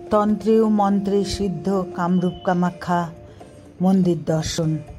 তন্ত্রে ও মন্ত্রে সিদ্ধ কামরূপ কামাখ্যা মন্দির দর্শন।